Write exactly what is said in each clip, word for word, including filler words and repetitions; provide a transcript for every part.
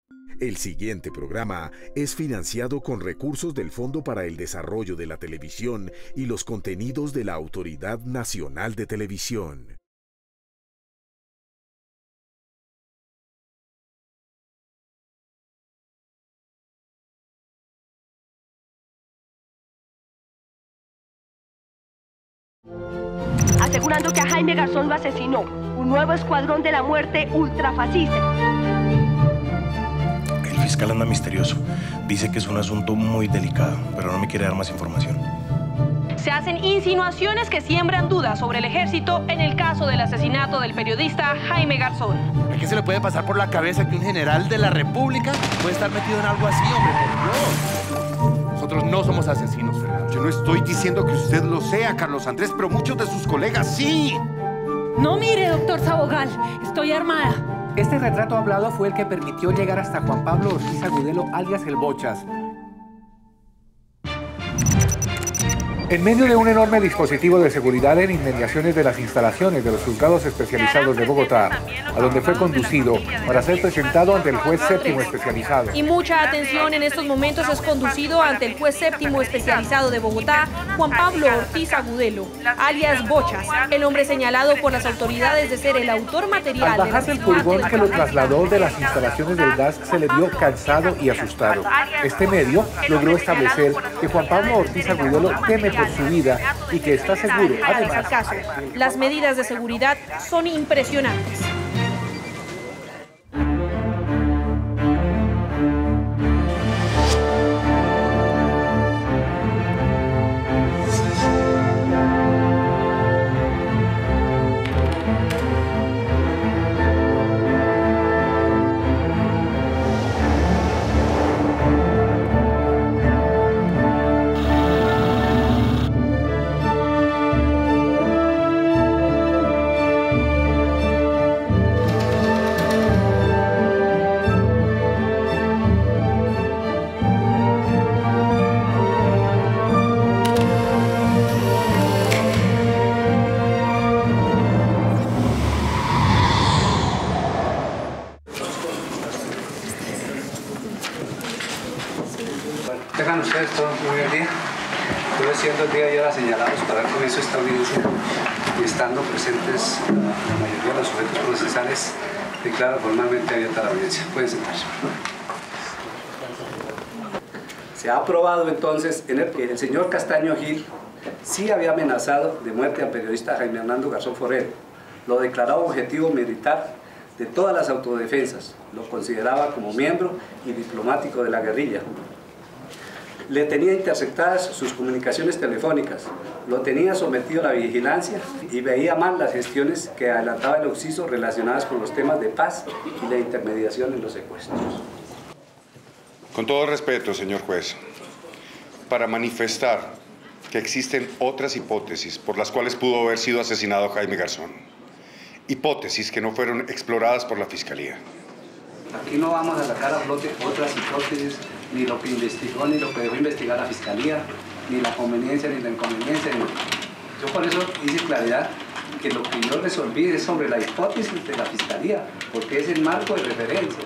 El siguiente programa es financiado con recursos del Fondo para el Desarrollo de la Televisión y los contenidos de la Autoridad Nacional de Televisión. Asegurando que a Jaime Garzón lo asesinó un nuevo escuadrón de la muerte ultrafascista. El fiscal anda misterioso. Dice que es un asunto muy delicado, pero no me quiere dar más información. Se hacen insinuaciones que siembran dudas sobre el ejército en el caso del asesinato del periodista Jaime Garzón. ¿A qué se le puede pasar por la cabeza que un general de la República puede estar metido en algo así, hombre? Por Dios. Nosotros no somos asesinos, Fernando. Yo no estoy diciendo que usted lo sea, Carlos Andrés, pero muchos de sus colegas sí. No mire, doctor Sabogal, estoy armada. Este retrato hablado fue el que permitió llegar hasta Juan Pablo Ortiz Agudelo, alias El Bochas. En medio de un enorme dispositivo de seguridad en inmediaciones de las instalaciones de los juzgados especializados de Bogotá, a donde fue conducido para ser presentado ante el juez séptimo especializado. Y mucha atención en estos momentos es conducido ante el juez séptimo especializado de Bogotá, Juan Pablo Ortiz Agudelo, alias Bochas, el hombre señalado por las autoridades de ser el autor material. Al bajar del furgón que lo trasladó de las instalaciones del gas, se le vio cansado y asustado. Este medio logró establecer que Juan Pablo Ortiz Agudelo teme por su vida y que está seguro, además. Caso, las medidas de seguridad son impresionantes. Tengan ustedes todo muy buen día. Estuve siendo el día y hora señalados para dar comienzo a esta audiencia y estando presentes la, la mayoría de los sujetos procesales, declaro formalmente abierta la audiencia. Pueden sentarse. Se ha aprobado entonces en el que el señor Castaño Gil sí había amenazado de muerte al periodista Jaime Hernando Garzón Forero. Lo declaraba objetivo militar de todas las autodefensas. Lo consideraba como miembro y diplomático de la guerrilla. Le tenía interceptadas sus comunicaciones telefónicas, lo tenía sometido a la vigilancia y veía mal las gestiones que adelantaba el Oxiso relacionadas con los temas de paz y la intermediación en los secuestros. Con todo respeto, señor juez, para manifestar que existen otras hipótesis por las cuales pudo haber sido asesinado Jaime Garzón. Hipótesis que no fueron exploradas por la Fiscalía. Aquí no vamos a sacar a flote otras hipótesis, ni lo que investigó, ni lo que dejó investigar la Fiscalía, ni la conveniencia, ni la inconveniencia. Ni... Yo por eso hice claridad que lo que yo resolví es sobre la hipótesis de la Fiscalía, porque es el marco de referencia.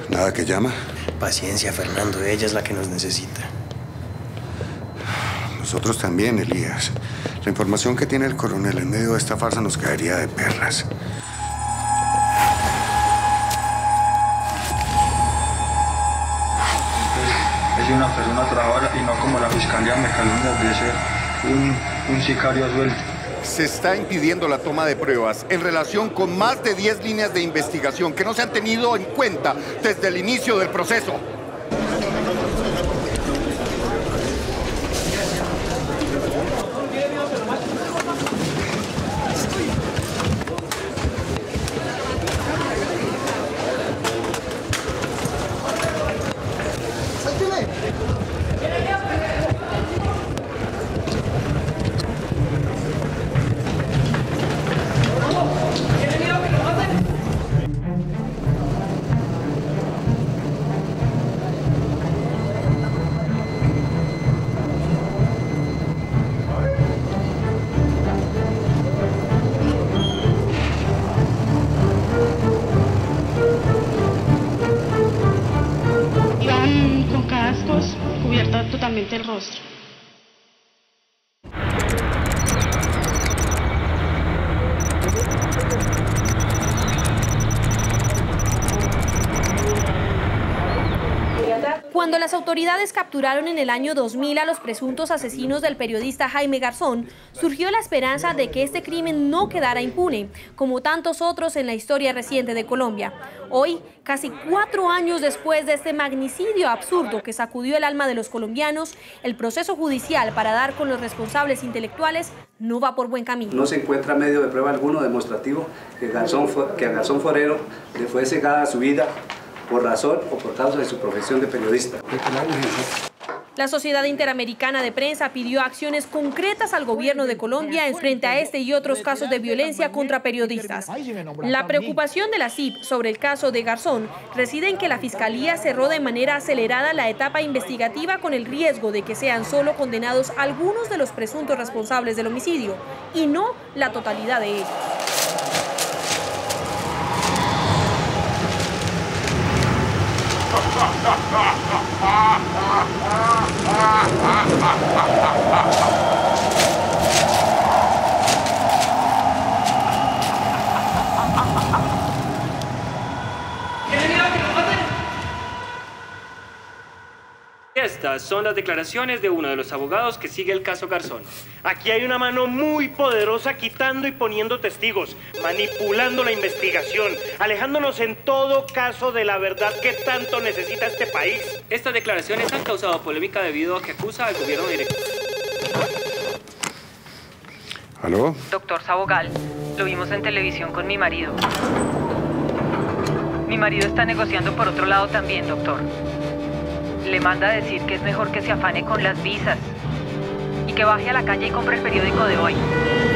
¿Nada que llama? Paciencia, Fernando. Ella es la que nos necesita. Nosotros también, Elías. La información que tiene el coronel en medio de esta farsa nos caería de perlas. Es una persona trabajadora y no como la fiscalía me calumnia de ser un, un sicario suelto. Se está impidiendo la toma de pruebas en relación con más de diez líneas de investigación que no se han tenido en cuenta desde el inicio del proceso. El rostro. Cuando las autoridades capturaron en el año dos mil a los presuntos asesinos del periodista Jaime Garzón, surgió la esperanza de que este crimen no quedara impune, como tantos otros en la historia reciente de Colombia. Hoy, casi cuatro años después de este magnicidio absurdo que sacudió el alma de los colombianos, el proceso judicial para dar con los responsables intelectuales no va por buen camino. No se encuentra medio de prueba alguno demostrativo que, Garzón, que a Garzón Forero le fue cegada su vida por razón o por causa de su profesión de periodista. La Sociedad Interamericana de Prensa pidió acciones concretas al gobierno de Colombia en frente a este y otros casos de violencia contra periodistas. La preocupación de la C I P sobre el caso de Garzón reside en que la Fiscalía cerró de manera acelerada la etapa investigativa con el riesgo de que sean solo condenados algunos de los presuntos responsables del homicidio y no la totalidad de ellos. Estas son las declaraciones de uno de los abogados que sigue el caso Garzón. Aquí hay una mano muy poderosa quitando y poniendo testigos, manipulando la investigación, alejándonos en todo caso de la verdad que tanto necesita este país. Estas declaraciones han causado polémica debido a que acusa al gobierno directo. ¿Aló? Doctor Sabogal, lo vimos en televisión con mi marido. Mi marido está negociando por otro lado también, doctor. Le manda a decir que es mejor que se afane con las visas y que baje a la calle y compre el periódico de hoy.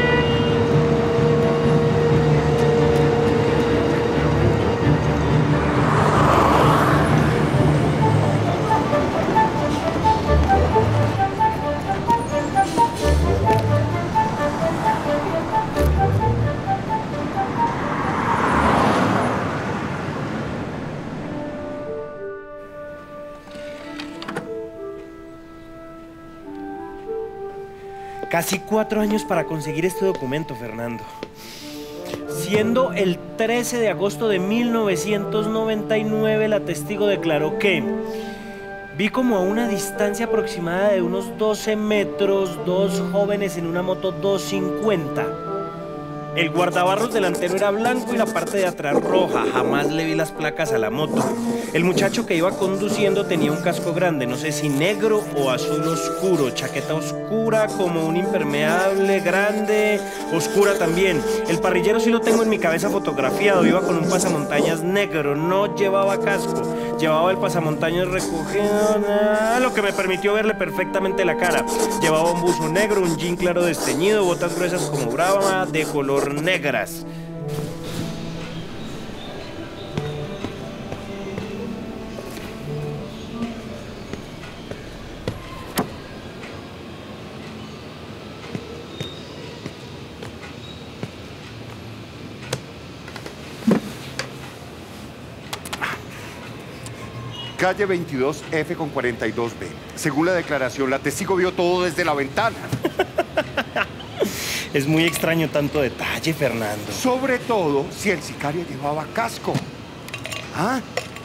Casi cuatro años para conseguir este documento, Fernando. Siendo el trece de agosto de mil novecientos noventa y nueve, la testigo declaró que vi como a una distancia aproximada de unos doce metros, dos jóvenes en una moto doscientos cincuenta. El guardabarros delantero era blanco y la parte de atrás roja. Jamás le vi las placas a la moto. El muchacho que iba conduciendo tenía un casco grande, no sé si negro o azul oscuro, chaqueta oscura como un impermeable grande, oscura también. El parrillero sí lo tengo en mi cabeza fotografiado, iba con un pasamontañas negro, no llevaba casco, llevaba el pasamontañas recogido, lo que me permitió verle perfectamente la cara. Llevaba un buzo negro, un jean claro desteñido, botas gruesas como brava, de color negras. Calle veintidós F con cuarenta y dos B. Según la declaración, la testigo vio todo desde la ventana. Es muy extraño tanto detalle, Fernando. Sobre todo si el sicario llevaba casco. ¿Ah?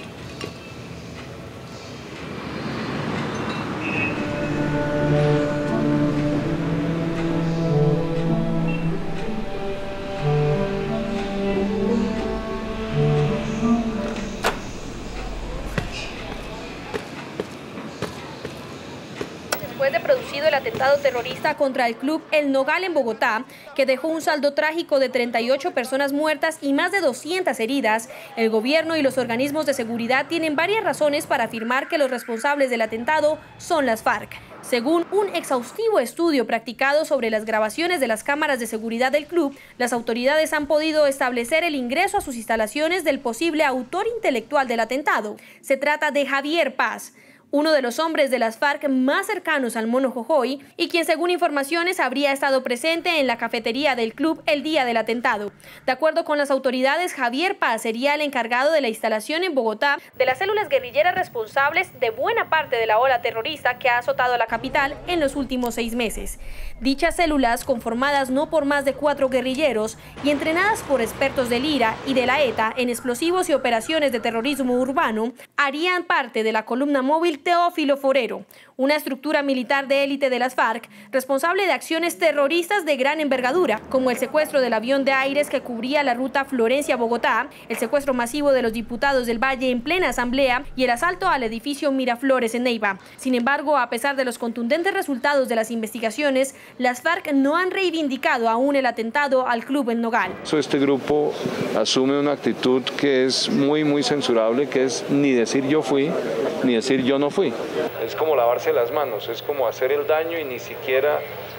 Después de producido el atentado terrorista contra el club El Nogal en Bogotá, que dejó un saldo trágico de treinta y ocho personas muertas y más de doscientas heridas, el gobierno y los organismos de seguridad tienen varias razones para afirmar que los responsables del atentado son las FARC. Según un exhaustivo estudio practicado sobre las grabaciones de las cámaras de seguridad del club, las autoridades han podido establecer el ingreso a sus instalaciones del posible autor intelectual del atentado. Se trata de Javier Paz, uno de los hombres de las FARC más cercanos al Mono Jojoy y quien, según informaciones, habría estado presente en la cafetería del club el día del atentado. De acuerdo con las autoridades, Javier Paz sería el encargado de la instalación en Bogotá de las células guerrilleras responsables de buena parte de la ola terrorista que ha azotado la capital en los últimos seis meses. Dichas células, conformadas no por más de cuatro guerrilleros y entrenadas por expertos del I R A y de la ETA en explosivos y operaciones de terrorismo urbano, harían parte de la columna móvil Teófilo Forero, una estructura militar de élite de las FARC responsable de acciones terroristas de gran envergadura, como el secuestro del avión de Aires que cubría la ruta Florencia-Bogotá, el secuestro masivo de los diputados del Valle en plena asamblea y el asalto al edificio Miraflores en Neiva. Sin embargo, a pesar de los contundentes resultados de las investigaciones, las FARC no han reivindicado aún el atentado al club El Nogal. Este grupo asume una actitud que es muy, muy censurable, que es ni decir yo fui, ni decir yo no fui. Es como lavarse las manos, es como hacer el daño y ni siquiera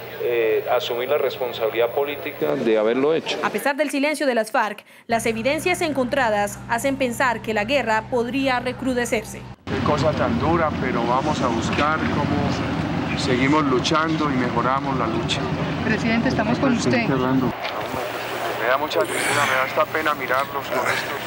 eh, asumir la responsabilidad política de haberlo hecho. A pesar del silencio de las FARC, las evidencias encontradas hacen pensar que la guerra podría recrudecerse. Qué cosa tan dura, pero vamos a buscar cómo seguimos luchando y mejoramos la lucha. Presidente, estamos con usted. Me da mucha tristeza, me da esta pena mirarlos con estos.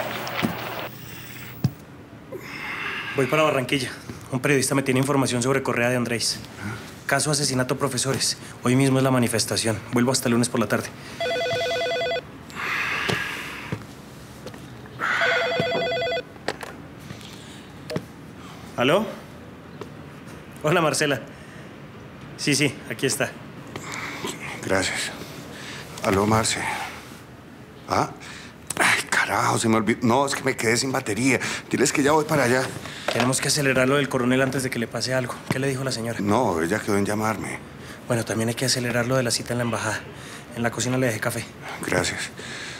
Voy para Barranquilla. Un periodista me tiene información sobre Correa de Andrés. Caso asesinato a profesores. Hoy mismo es la manifestación. Vuelvo hasta el lunes por la tarde. ¿Aló? Hola, Marcela. Sí, sí, aquí está. Gracias. Aló, Marce. ¿Ah? Ay, carajo, se me olvidó. No, es que me quedé sin batería. Diles que ya voy para allá. Tenemos que acelerar lo del coronel antes de que le pase algo. ¿Qué le dijo la señora? No, ella quedó en llamarme. Bueno, también hay que acelerar lo de la cita en la embajada. En la cocina le dejé café. Gracias.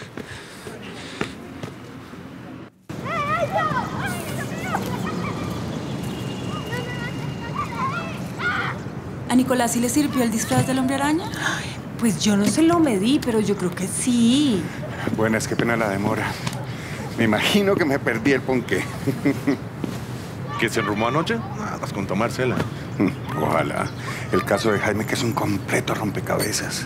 ¿A Nicolás sí le sirvió el disfraz del hombre araña? Ay, pues yo no se lo medí, pero yo creo que sí. Bueno, es que pena la demora. Me imagino que me perdí el ponqué. ¿Que se enrumó anoche? Ah, nos contó Marcela. Ojalá. El caso de Jaime, que es un completo rompecabezas.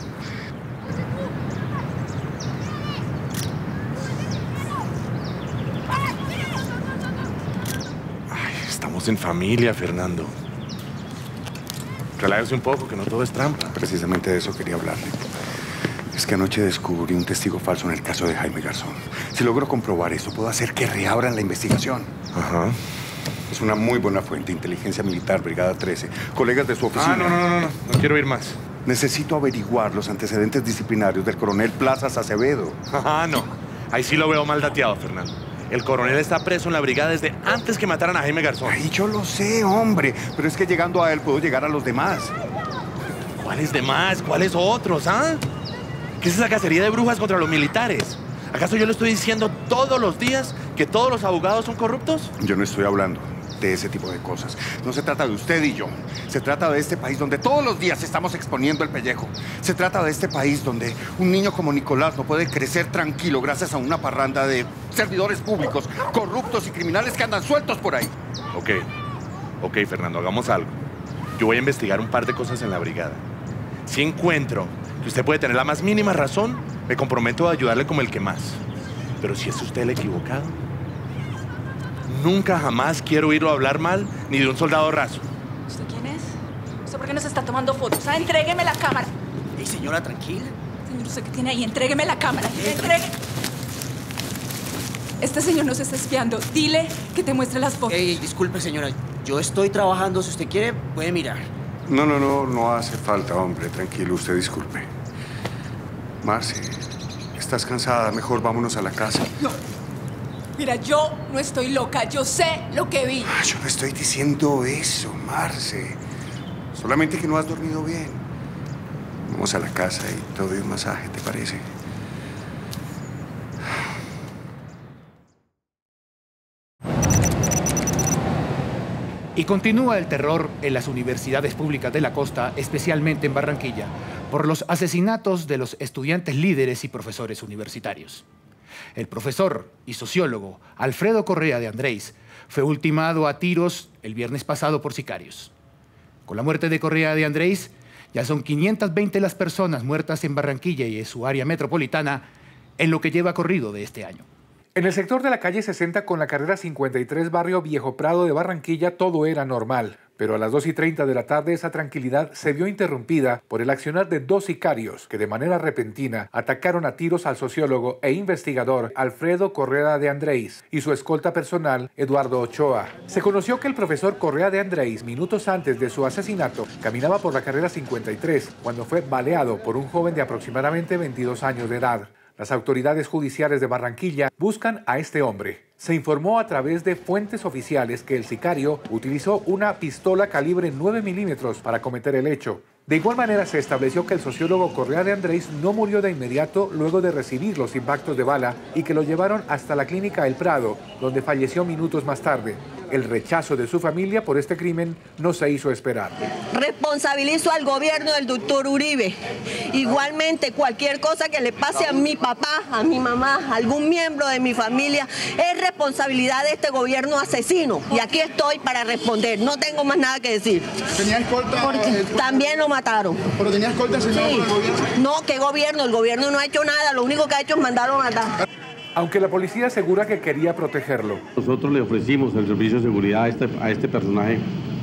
Ay, estamos en familia, Fernando. Relájese un poco, que no todo es trampa. Precisamente de eso quería hablarle. Es que anoche descubrí un testigo falso en el caso de Jaime Garzón. Si logro comprobar esto, puedo hacer que reabran la investigación. Ajá. Es una muy buena fuente, Inteligencia Militar, Brigada trece. Colegas de su oficina. Ah, no, no, no, no. No quiero oír más. Necesito averiguar los antecedentes disciplinarios del coronel Plazas Acevedo. Ah, no. Ahí sí lo veo mal dateado, Fernando. El coronel está preso en la brigada desde antes que mataran a Jaime Garzón. Ay, yo lo sé, hombre. Pero es que llegando a él puedo llegar a los demás. ¿Cuáles demás? ¿Cuáles otros, ah? ¿Qué es esa cacería de brujas contra los militares? ¿Acaso yo le estoy diciendo todos los días que todos los abogados son corruptos? Yo no estoy hablando de ese tipo de cosas. No se trata de usted y yo. Se trata de este país donde todos los días estamos exponiendo el pellejo. Se trata de este país donde un niño como Nicolás no puede crecer tranquilo gracias a una parranda de servidores públicos, corruptos y criminales que andan sueltos por ahí. Ok, ok, Fernando, hagamos algo. Yo voy a investigar un par de cosas en la brigada. Si encuentro que usted puede tener la más mínima razón, me comprometo a ayudarle como el que más. Pero si es usted el equivocado, nunca jamás quiero oírlo hablar mal ni de un soldado raso. ¿Usted quién es? ¿Usted por qué nos está tomando fotos? Ah, entrégueme la cámara. Ey, señora, tranquila. Señor, ¿usted qué tiene ahí? Entrégueme la cámara. Entregue. Este señor nos está espiando. Dile que te muestre las fotos. Ey, disculpe, señora. Yo estoy trabajando. Si usted quiere, puede mirar. No, no, no, no hace falta, hombre. Tranquilo, usted disculpe. Marce, estás cansada. Mejor vámonos a la casa. No. Mira, yo no estoy loca. Yo sé lo que vi. Ah, yo no estoy diciendo eso, Marce. Solamente que no has dormido bien. Vamos a la casa y te doy un masaje, ¿te parece? Y continúa el terror en las universidades públicas de la costa, especialmente en Barranquilla, por los asesinatos de los estudiantes líderes y profesores universitarios. El profesor y sociólogo Alfredo Correa de Andrés fue ultimado a tiros el viernes pasado por sicarios. Con la muerte de Correa de Andrés, ya son quinientas veinte las personas muertas en Barranquilla y en su área metropolitana en lo que lleva corrido de este año. En el sector de la calle sesenta con la carrera cincuenta y tres, barrio Viejo Prado de Barranquilla, todo era normal. Pero a las dos y treinta de la tarde esa tranquilidad se vio interrumpida por el accionar de dos sicarios que de manera repentina atacaron a tiros al sociólogo e investigador Alfredo Correa de Andrés y su escolta personal Eduardo Ochoa. Se conoció que el profesor Correa de Andrés, minutos antes de su asesinato, caminaba por la carrera cincuenta y tres cuando fue baleado por un joven de aproximadamente veintidós años de edad. Las autoridades judiciales de Barranquilla buscan a este hombre. Se informó a través de fuentes oficiales que el sicario utilizó una pistola calibre nueve milímetros para cometer el hecho. De igual manera se estableció que el sociólogo Correa de Andrés no murió de inmediato luego de recibir los impactos de bala y que lo llevaron hasta la clínica El Prado, donde falleció minutos más tarde. El rechazo de su familia por este crimen no se hizo esperar. Responsabilizo al gobierno del doctor Uribe. Igualmente, cualquier cosa que le pase a mi papá, a mi mamá, a algún miembro de mi familia, es responsabilidad de este gobierno asesino. Y aquí estoy para responder. No tengo más nada que decir. ¿Tenía escolta? Porque también lo mataron. ¿Pero tenía escolta, señor, sí. por el gobierno? No, ¿qué gobierno? El gobierno no ha hecho nada. Lo único que ha hecho es mandarlo a matar. Aunque la policía asegura que quería protegerlo. Nosotros le ofrecimos el servicio de seguridad a este, a este personaje,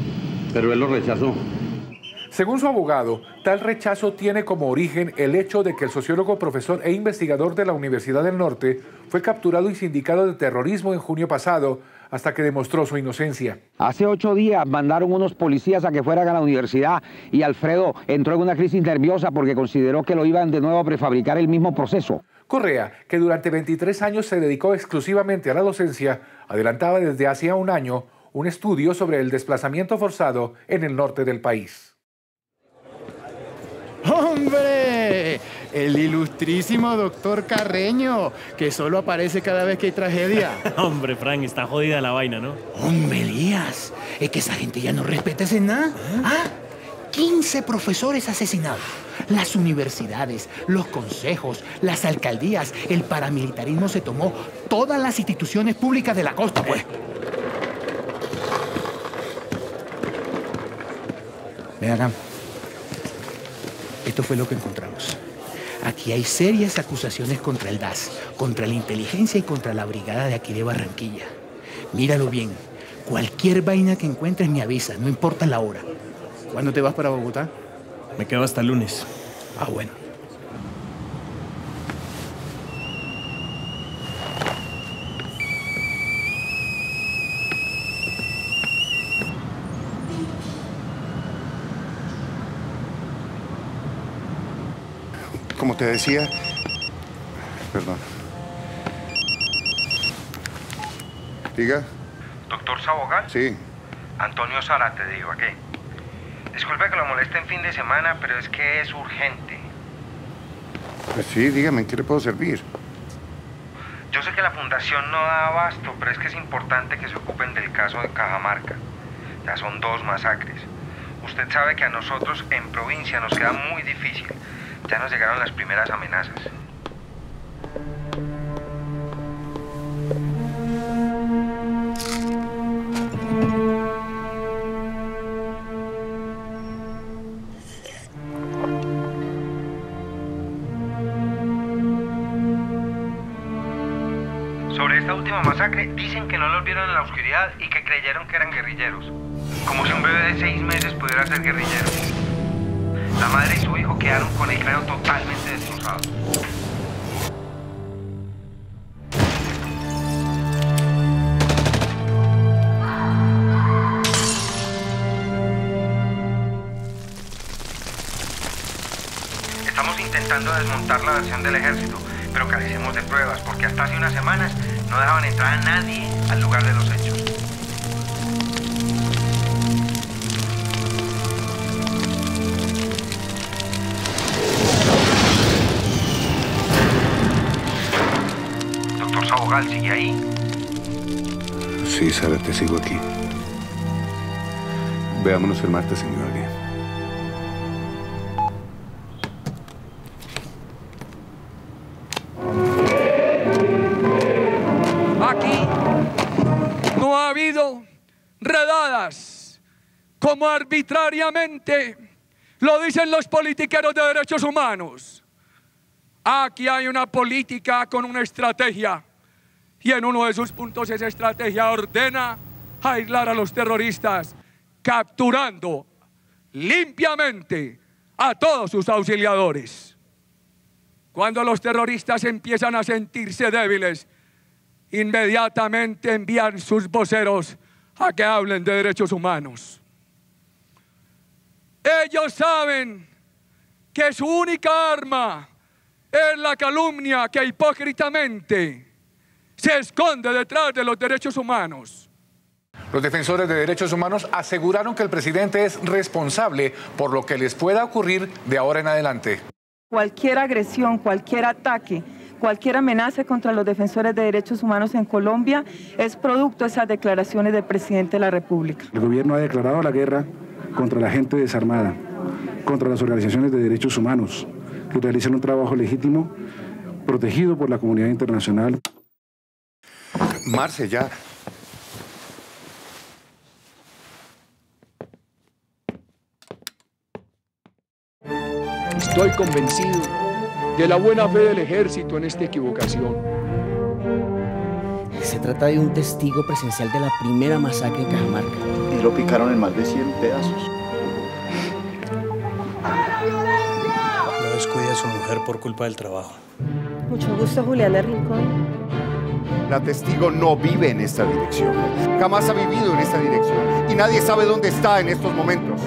pero él lo rechazó. Según su abogado, tal rechazo tiene como origen el hecho de que el sociólogo, profesor e investigador de la Universidad del Norte fue capturado y sindicado de terrorismo en junio pasado, hasta que demostró su inocencia. Hace ocho días mandaron unos policías a que fueran a la universidad y Alfredo entró en una crisis nerviosa porque consideró que lo iban de nuevo a prefabricar el mismo proceso. Correa, que durante veintitrés años se dedicó exclusivamente a la docencia, adelantaba desde hacía un año un estudio sobre el desplazamiento forzado en el norte del país. ¡Hombre! El ilustrísimo doctor Carreño, que solo aparece cada vez que hay tragedia. Hombre, Frank, está jodida la vaina, ¿no? Hombre, Elías, es que esa gente ya no respeta ese nada. ¿Ah? quince profesores asesinados. Las universidades, los consejos, las alcaldías, el paramilitarismo se tomó todas las instituciones públicas de la costa, pues. Ven acá. Esto fue lo que encontramos. Aquí hay serias acusaciones contra el D A S, contra la inteligencia y contra la brigada de aquí de Barranquilla. Míralo bien. Cualquier vaina que encuentres me avisa, no importa la hora. ¿Cuándo te vas para Bogotá? Me quedo hasta el lunes. Ah, bueno. Como te decía... Perdón. Diga. ¿Doctor Sabogal? Sí. Antonio Zárate, digo, ¿qué? Disculpe que lo moleste en fin de semana, pero es que es urgente. Pues sí, dígame, ¿en qué le puedo servir? Yo sé que la fundación no da abasto, pero es que es importante que se ocupen del caso de Cajamarca. Ya son dos masacres. Usted sabe que a nosotros en provincia nos queda muy difícil. Ya nos llegaron las primeras amenazas. Sobre esta última masacre dicen que no los vieron en la oscuridad y que creyeron que eran guerrilleros. Como si un bebé de seis meses pudiera ser guerrillero. La madre y su hijo quedaron con el cráneo totalmente destrozado. Estamos intentando desmontar la versión del ejército, pero carecemos de pruebas, porque hasta hace unas semanas no dejaban entrar a nadie al lugar de los hechos. Doctor Sabogal, ¿sigue ahí? Sí, Sara, te sigo aquí. Veámonos el martes en Guardia. Aquí no ha habido redadas como arbitrariamente lo dicen los politiqueros de derechos humanos. Aquí hay una política con una estrategia y en uno de sus puntos esa estrategia ordena aislar a los terroristas, capturando limpiamente a todos sus auxiliadores. Cuando los terroristas empiezan a sentirse débiles, inmediatamente envían sus voceros a que hablen de derechos humanos. Ellos saben que su única arma es la calumnia que hipócritamente se esconde detrás de los derechos humanos. Los defensores de derechos humanos aseguraron que el presidente es responsable por lo que les pueda ocurrir de ahora en adelante. Cualquier agresión, cualquier ataque, cualquier amenaza contra los defensores de derechos humanos en Colombia es producto de esas declaraciones del presidente de la República. El gobierno ha declarado la guerra contra la gente desarmada, contra las organizaciones de derechos humanos, que realizan un trabajo legítimo, protegido por la comunidad internacional. Marce, ya. Estoy convencido de la buena fe del ejército en esta equivocación. Se trata de un testigo presencial de la primera masacre en Cajamarca. Y lo picaron en más de cien pedazos. No descuide a su mujer por culpa del trabajo. Mucho gusto, Juliana Rincón. La testigo no vive en esta dirección. Jamás ha vivido en esta dirección. Y nadie sabe dónde está en estos momentos.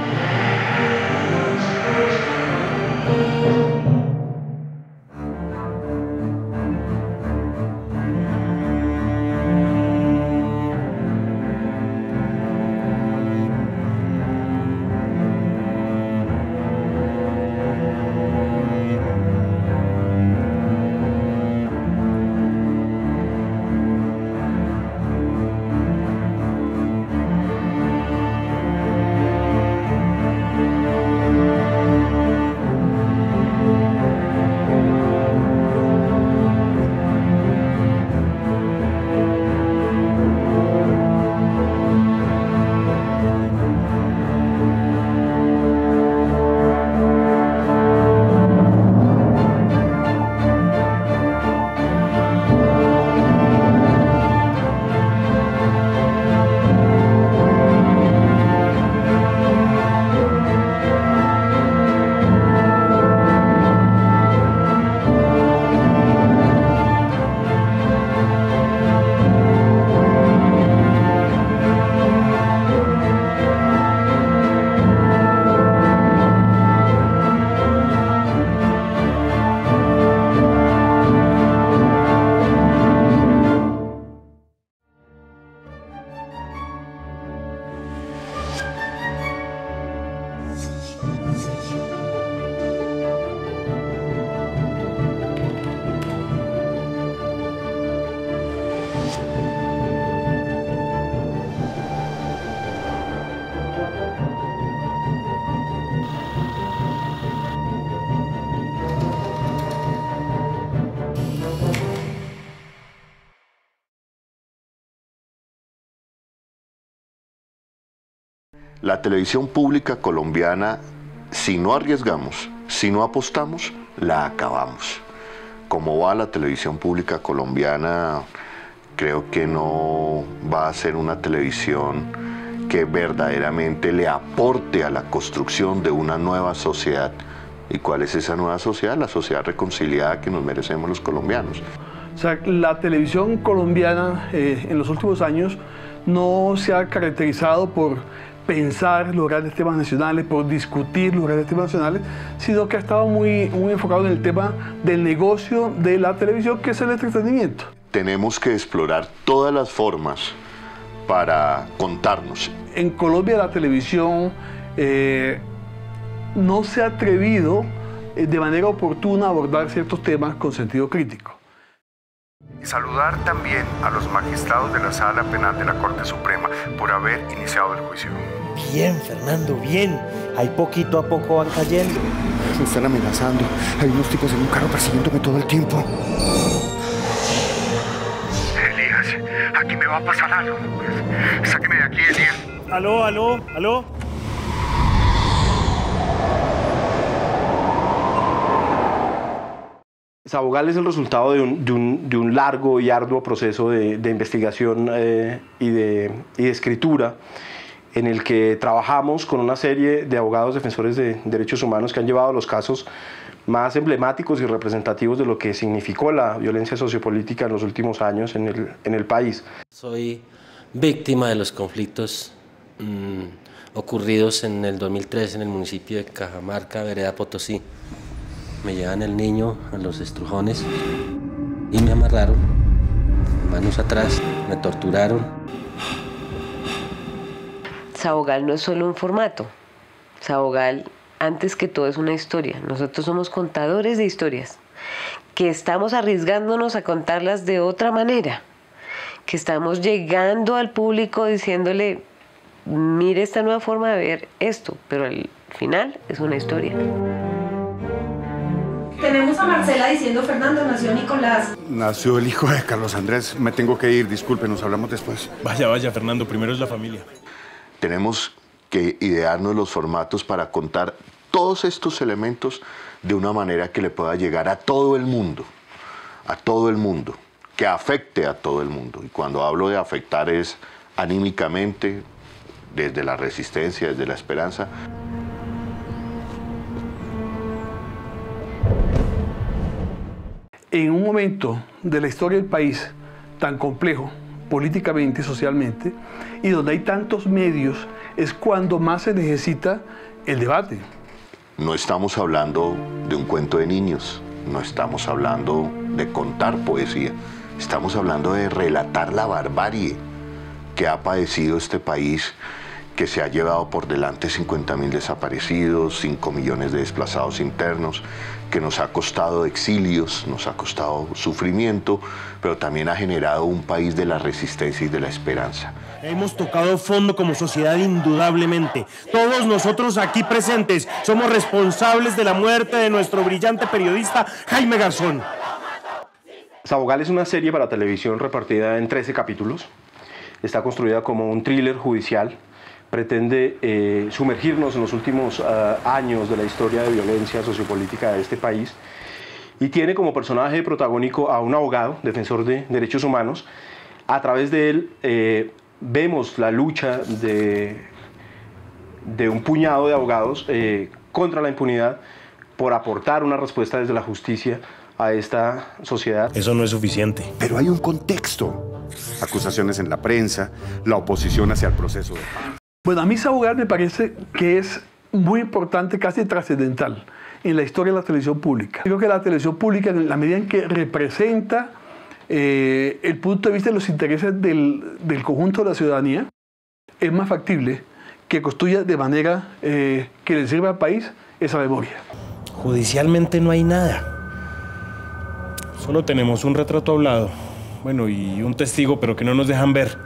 La televisión pública colombiana, si no arriesgamos, si no apostamos, la acabamos. Como va la televisión pública colombiana, Creo que no va a ser una televisión que verdaderamente le aporte a la construcción de una nueva sociedad. ¿Y cuál es esa nueva sociedad? La sociedad reconciliada que nos merecemos los colombianos. O sea, la televisión colombiana eh, en los últimos años no se ha caracterizado por pensar los grandes temas nacionales, por discutir los grandes temas nacionales, sino que ha estado muy, muy enfocado en el tema del negocio de la televisión, que es el entretenimiento. Tenemos que explorar todas las formas para contarnos. En Colombia la televisión eh, no se ha atrevido eh, de manera oportuna a abordar ciertos temas con sentido crítico. Y saludar también a los magistrados de la Sala Penal de la Corte Suprema por haber iniciado el juicio. Bien, Fernando, bien. Ahí poquito a poco van cayendo. Me están amenazando. Hay unos tipos en un carro persiguiéndome todo el tiempo. Elías, aquí me va a pasar algo. Sáqueme de aquí, Elías. Aló, aló, aló. Sabogal es el resultado de un, de un, de un largo y arduo proceso de, de investigación eh, y, de, y de escritura, en el que trabajamos con una serie de abogados defensores de derechos humanos que han llevado los casos más emblemáticos y representativos de lo que significó la violencia sociopolítica en los últimos años en el, en el país. Soy víctima de los conflictos mmm, ocurridos en el dos mil tres en el municipio de Cajamarca, vereda Potosí. Me llevan el niño a los estrujones y me amarraron, manos atrás, me torturaron. Sabogal no es solo un formato. Sabogal, antes que todo, es una historia. Nosotros somos contadores de historias, que estamos arriesgándonos a contarlas de otra manera, que estamos llegando al público diciéndole, mire esta nueva forma de ver esto, pero al final es una historia. Tenemos a Marcela diciendo, Fernando, nació Nicolás. Nació el hijo de Carlos Andrés. Me tengo que ir, disculpe, nos hablamos después. Vaya, vaya, Fernando, primero es la familia. Tenemos que idearnos los formatos para contar todos estos elementos de una manera que le pueda llegar a todo el mundo, a todo el mundo, que afecte a todo el mundo. Y cuando hablo de afectar es anímicamente, desde la resistencia, desde la esperanza. En un momento de la historia del país tan complejo, políticamente y socialmente, y donde hay tantos medios, es cuando más se necesita el debate. No estamos hablando de un cuento de niños, no estamos hablando de contar poesía, estamos hablando de relatar la barbarie que ha padecido este país, que se ha llevado por delante cincuenta mil desaparecidos, cinco millones de desplazados internos, que nos ha costado exilios, nos ha costado sufrimiento, pero también ha generado un país de la resistencia y de la esperanza. Hemos tocado fondo como sociedad indudablemente. Todos nosotros aquí presentes somos responsables de la muerte de nuestro brillante periodista Jaime Garzón. Sabogal es una serie para televisión repartida en trece capítulos. Está construida como un thriller judicial. Pretende eh, sumergirnos en los últimos uh, años de la historia de violencia sociopolítica de este país y tiene como personaje protagónico a un abogado, defensor de derechos humanos. A través de él eh, vemos la lucha de, de un puñado de abogados eh, contra la impunidad por aportar una respuesta desde la justicia a esta sociedad. Eso no es suficiente. Pero hay un contexto. Acusaciones en la prensa, la oposición hacia el proceso de paz. Bueno, a mí Sabogal me parece que es muy importante, casi trascendental, en la historia de la televisión pública. Creo que la televisión pública, en la medida en que representa eh, el punto de vista de los intereses del, del conjunto de la ciudadanía, es más factible que construya de manera eh, que le sirva al país esa memoria. Judicialmente no hay nada. Solo tenemos un retrato hablado, bueno, y un testigo, pero que no nos dejan ver.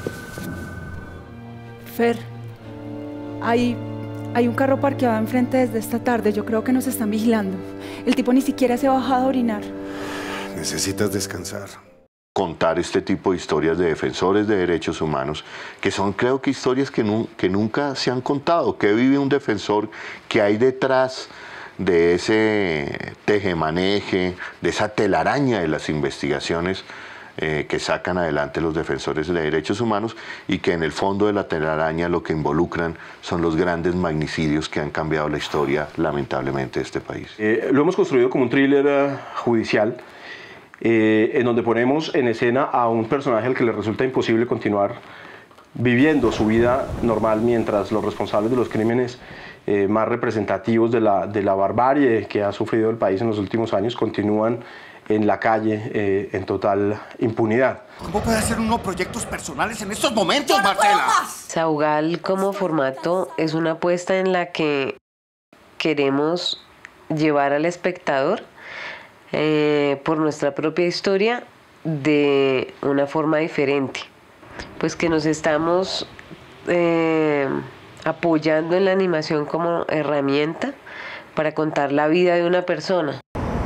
Fer, hay, hay un carro parqueado enfrente desde esta tarde. Yo creo que nos están vigilando. El tipo ni siquiera se ha bajado a orinar. Necesitas descansar. Contar este tipo de historias de defensores de derechos humanos, que son, creo que, historias que, nu que nunca se han contado. ¿Qué vive un defensor? ¿Qué hay detrás de ese tejemaneje, de esa telaraña de las investigaciones eh, que sacan adelante los defensores de derechos humanos y que en el fondo de la telaraña lo que involucran son los grandes magnicidios que han cambiado la historia, lamentablemente, de este país. Eh, lo hemos construido como un thriller uh, judicial eh, en donde ponemos en escena a un personaje al que le resulta imposible continuar viviendo su vida normal mientras los responsables de los crímenes eh, más representativos de la, de la barbarie que ha sufrido el país en los últimos años continúan en la calle eh, en total impunidad. ¿Cómo puede hacer uno proyectos personales en estos momentos, Marcela? Saugal como formato es una apuesta en la que queremos llevar al espectador eh, por nuestra propia historia de una forma diferente. Pues que nos estamos eh, apoyando en la animación como herramienta para contar la vida de una persona.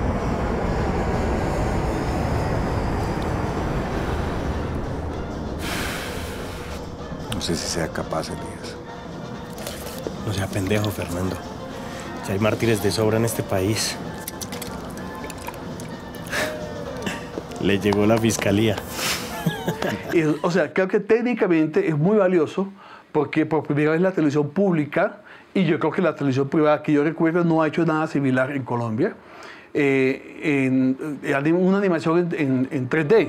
No sé si sea capaz, Elías. No sea pendejo, Fernando. Si hay mártires de sobra en este país. Le llegó la fiscalía. Y, o sea, creo que técnicamente es muy valioso porque por primera vez la televisión pública, y yo creo que la televisión privada que yo recuerdo no ha hecho nada similar en Colombia, eh, en, en una animación en, en, en tres D.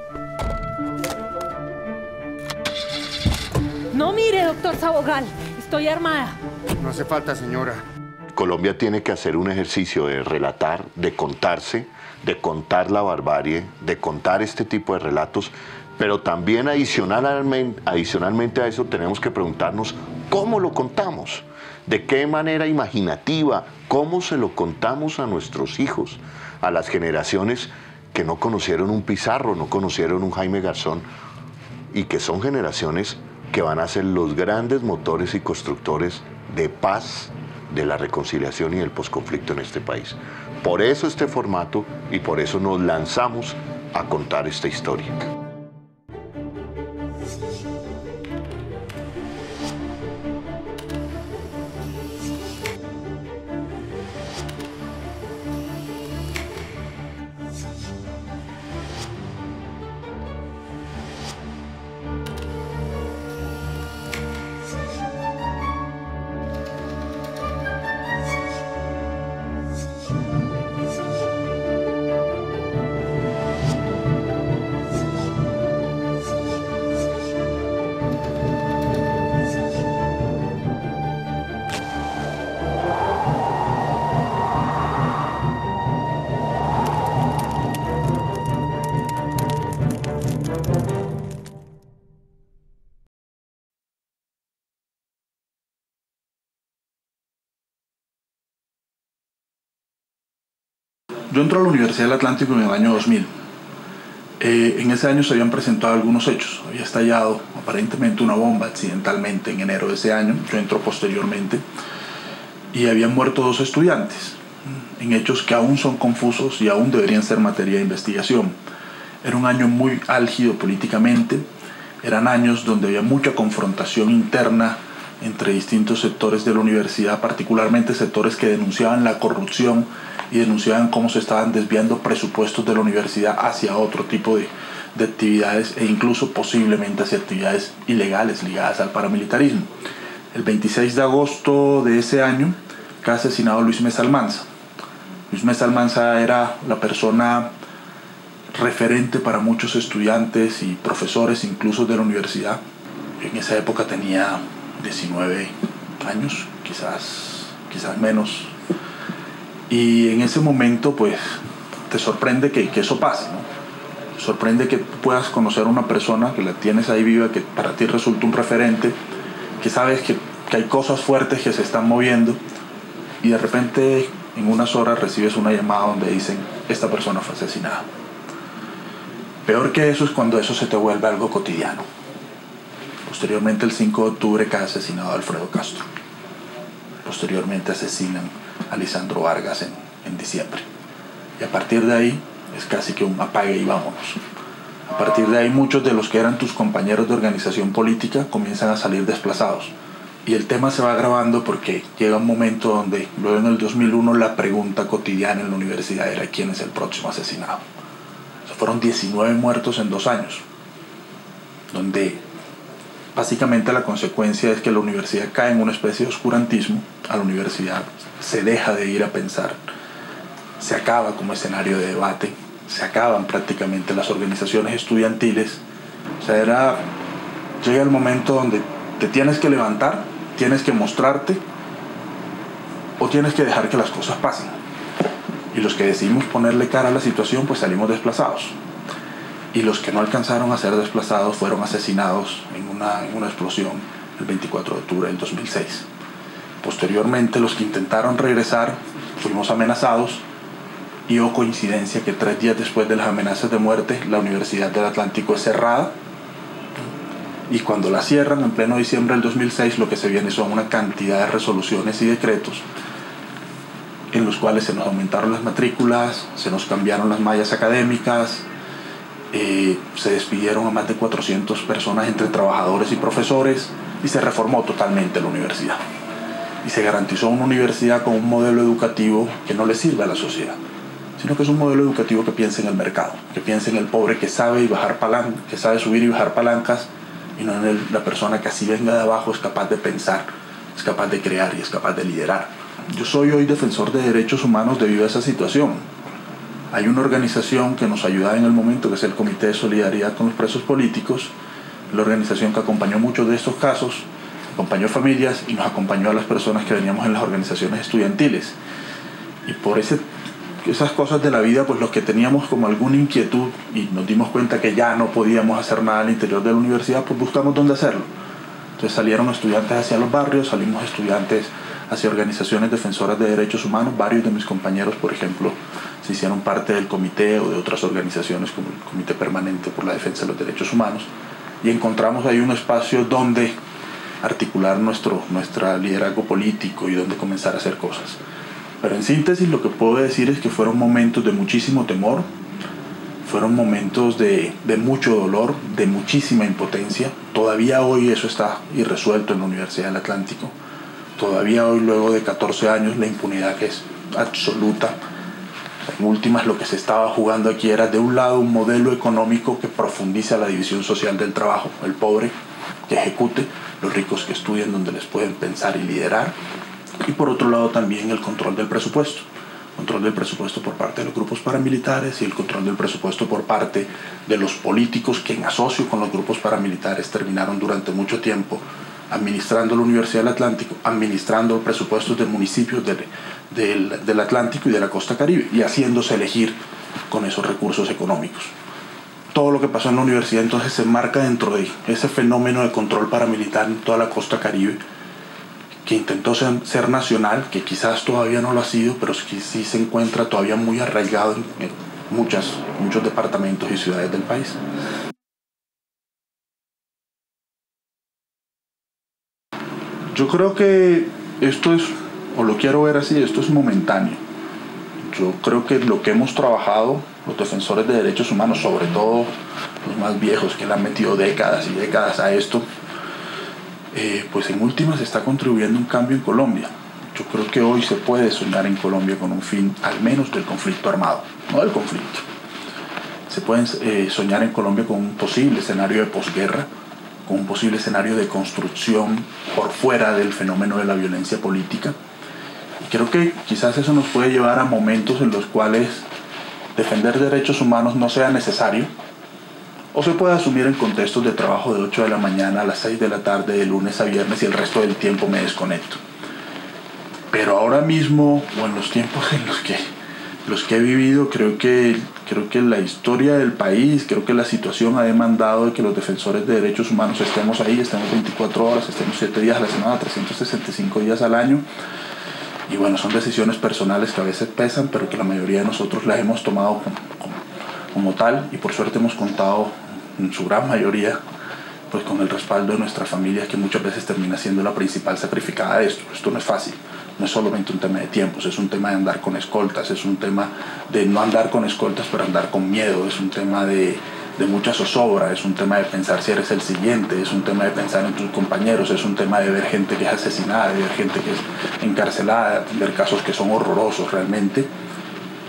No mire, doctor Saugal, estoy armada. No hace falta, señora. Colombia tiene que hacer un ejercicio de relatar, de contarse, de contar la barbarie, de contar este tipo de relatos, pero también adicionalmente, adicionalmente a eso tenemos que preguntarnos cómo lo contamos, de qué manera imaginativa, cómo se lo contamos a nuestros hijos, a las generaciones que no conocieron un Pizarro, no conocieron un Jaime Garzón, y que son generaciones que van a ser los grandes motores y constructores de paz, de la reconciliación y del posconflicto en este país. Por eso este formato y por eso nos lanzamos a contar esta historia. Yo entro a la Universidad del Atlántico en el año dos mil. Eh, en ese año se habían presentado algunos hechos. Había estallado aparentemente una bomba accidentalmente en enero de ese año. Yo entro posteriormente. Y habían muerto dos estudiantes, en hechos que aún son confusos y aún deberían ser materia de investigación. Era un año muy álgido políticamente. Eran años donde había mucha confrontación interna entre distintos sectores de la universidad, particularmente sectores que denunciaban la corrupción y denunciaban cómo se estaban desviando presupuestos de la universidad hacia otro tipo de, de actividades e incluso posiblemente hacia actividades ilegales ligadas al paramilitarismo. El veintiséis de agosto de ese año cae asesinado Luis Mesa Almanza. Luis Mesa Almanza era la persona referente para muchos estudiantes y profesores incluso de la universidad. En esa época tenía diecinueve años, quizás, quizás menos. Y en ese momento, pues, te sorprende que, que eso pase, ¿no? Te sorprende que puedas conocer a una persona, que la tienes ahí viva, que para ti resulta un referente, que sabes que, que hay cosas fuertes que se están moviendo, y de repente, en unas horas, recibes una llamada donde dicen, esta persona fue asesinada. Peor que eso es cuando eso se te vuelve algo cotidiano. Posteriormente, el cinco de octubre, cae asesinado Alfredo Castro. Posteriormente asesinan a Lisandro Vargas en, en diciembre. Y a partir de ahí es casi que un apague y vámonos. A partir de ahí muchos de los que eran tus compañeros de organización política comienzan a salir desplazados. Y el tema se va agravando porque llega un momento donde, luego en el dos mil uno, la pregunta cotidiana en la universidad era ¿quién es el próximo asesinado? Fueron diecinueve muertos en dos años, donde básicamente la consecuencia es que la universidad cae en una especie de oscurantismo. A la universidad se deja de ir a pensar, se acaba como escenario de debate, se acaban prácticamente las organizaciones estudiantiles. O sea, era, llega el momento donde te tienes que levantar, tienes que mostrarte o tienes que dejar que las cosas pasen. Y los que decidimos ponerle cara a la situación, pues salimos desplazados. Y los que no alcanzaron a ser desplazados fueron asesinados en una, en una explosión el veinticuatro de octubre del dos mil seis. Posteriormente, los que intentaron regresar fuimos amenazados y oh coincidencia que tres días después de las amenazas de muerte, la Universidad del Atlántico es cerrada. Y cuando la cierran en pleno diciembre del dos mil seis, lo que se viene son una cantidad de resoluciones y decretos en los cuales se nos aumentaron las matrículas, se nos cambiaron las mallas académicas, eh, se despidieron a más de cuatrocientas personas entre trabajadores y profesores y se reformó totalmente la universidad. Y se garantizó una universidad con un modelo educativo que no le sirve a la sociedad, sino que es un modelo educativo que piensa en el mercado, que piensa en el pobre que sabe, y bajar palan- que sabe subir y bajar palancas, y no en el, la persona que así venga de abajo es capaz de pensar, es capaz de crear y es capaz de liderar. Yo soy hoy defensor de derechos humanos debido a esa situación. Hay una organización que nos ayuda en el momento, que es el Comité de Solidaridad con los Presos Políticos, la organización que acompañó muchos de estos casos, acompañó familias y nos acompañó a las personas que veníamos en las organizaciones estudiantiles. Y por ese, esas cosas de la vida, pues los que teníamos como alguna inquietud y nos dimos cuenta que ya no podíamos hacer nada al interior de la universidad, pues buscamos dónde hacerlo. Entonces salieron estudiantes hacia los barrios, salimos estudiantes hacia organizaciones defensoras de derechos humanos. Varios de mis compañeros, por ejemplo, se hicieron parte del comité o de otras organizaciones como el Comité Permanente por la Defensa de los Derechos Humanos, y encontramos ahí un espacio donde articular nuestro, nuestro liderazgo político y donde comenzar a hacer cosas. Pero en síntesis lo que puedo decir es que fueron momentos de muchísimo temor, fueron momentos de, de mucho dolor, de muchísima impotencia. Todavía hoy eso está irresuelto en la Universidad del Atlántico. Todavía hoy, luego de catorce años, la impunidad que es absoluta. En últimas, lo que se estaba jugando aquí era, de un lado, un modelo económico que profundiza la división social del trabajo, el pobre que ejecute, los ricos que estudien donde les pueden pensar y liderar, y por otro lado también el control del presupuesto. Control del presupuesto por parte de los grupos paramilitares y el control del presupuesto por parte de los políticos que, en asocio con los grupos paramilitares, terminaron durante mucho tiempo administrando la Universidad del Atlántico, administrando presupuestos de municipios del, del, del Atlántico y de la costa Caribe, y haciéndose elegir con esos recursos económicos. Todo lo que pasó en la universidad entonces se enmarca dentro de ese fenómeno de control paramilitar en toda la costa Caribe, que intentó ser, ser nacional, que quizás todavía no lo ha sido, pero que sí se encuentra todavía muy arraigado en, en muchas, muchos departamentos y ciudades del país. Yo creo que esto es, o lo quiero ver así, esto es momentáneo. Yo creo que lo que hemos trabajado, los defensores de derechos humanos, sobre todo los más viejos que le han metido décadas y décadas a esto, eh, pues en últimas está contribuyendo a un cambio en Colombia. Yo creo que hoy se puede soñar en Colombia con un fin, al menos del conflicto armado, no del conflicto. Se puede eh, soñar en Colombia con un posible escenario de posguerra, con un posible escenario de construcción por fuera del fenómeno de la violencia política. Y creo que quizás eso nos puede llevar a momentos en los cuales defender derechos humanos no sea necesario, o se puede asumir en contextos de trabajo de ocho de la mañana a las seis de la tarde, de lunes a viernes, y el resto del tiempo me desconecto. Pero ahora mismo, o en los tiempos en los que, los que he vivido, creo que, creo que la historia del país, creo que la situación ha demandado de que los defensores de derechos humanos estemos ahí, estemos veinticuatro horas, estemos siete días a la semana, trescientos sesenta y cinco días al año. Y bueno, son decisiones personales que a veces pesan, pero que la mayoría de nosotros las hemos tomado como, como, como tal, y por suerte hemos contado en su gran mayoría pues con el respaldo de nuestras familias, que muchas veces termina siendo la principal sacrificada de esto. Esto no es fácil, no es solamente un tema de tiempos, es un tema de andar con escoltas, es un tema de no andar con escoltas pero andar con miedo, es un tema de, de mucha zozobra, es un tema de pensar si eres el siguiente, es un tema de pensar en tus compañeros, es un tema de ver gente que es asesinada, de ver gente que es encarcelada, ver casos que son horrorosos realmente.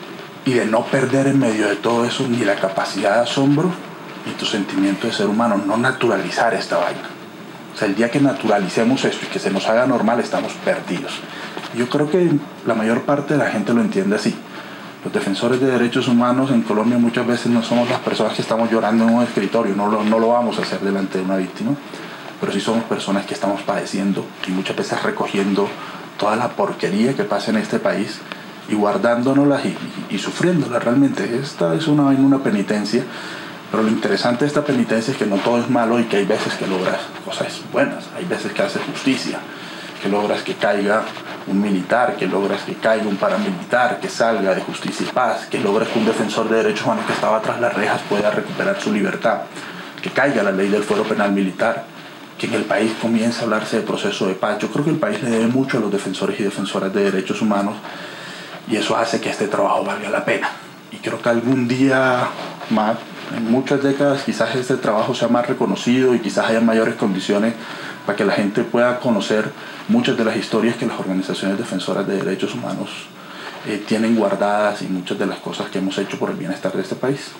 y de no perder en medio de todo eso ni la capacidad de asombro ni tu sentimiento de ser humano, no naturalizar esta vaina. O sea, el día que naturalicemos esto y que se nos haga normal, estamos perdidos. Yo creo que la mayor parte de la gente lo entiende así. Los defensores de derechos humanos en Colombia muchas veces no somos las personas que estamos llorando en un escritorio, no lo, no lo vamos a hacer delante de una víctima, pero sí somos personas que estamos padeciendo y muchas veces recogiendo toda la porquería que pasa en este país y guardándonosla y, y, y sufriéndola realmente. Esta es una, una penitencia, pero lo interesante de esta penitencia es que no todo es malo y que hay veces que logras cosas buenas, hay veces que haces justicia, que logras que caiga un militar, que logras que caiga un paramilitar, que salga de Justicia y Paz, que logras que un defensor de derechos humanos que estaba tras las rejas pueda recuperar su libertad, que caiga la ley del fuero penal militar, que en el país comience a hablarse de proceso de paz. Yo creo que el país le debe mucho a los defensores y defensoras de derechos humanos y eso hace que este trabajo valga la pena. Y creo que algún día más, en muchas décadas, quizás este trabajo sea más reconocido y quizás haya mayores condiciones para que la gente pueda conocer muchas de las historias que las organizaciones defensoras de derechos humanos eh, tienen guardadas y muchas de las cosas que hemos hecho por el bienestar de este país.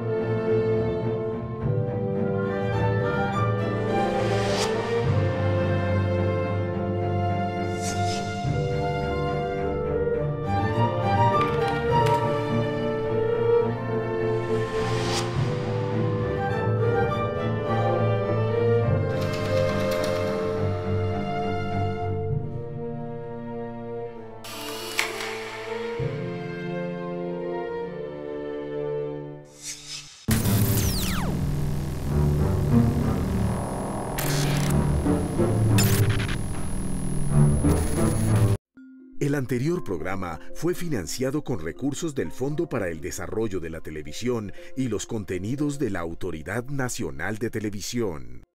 El anterior programa fue financiado con recursos del Fondo para el Desarrollo de la Televisión y los contenidos de la Autoridad Nacional de Televisión.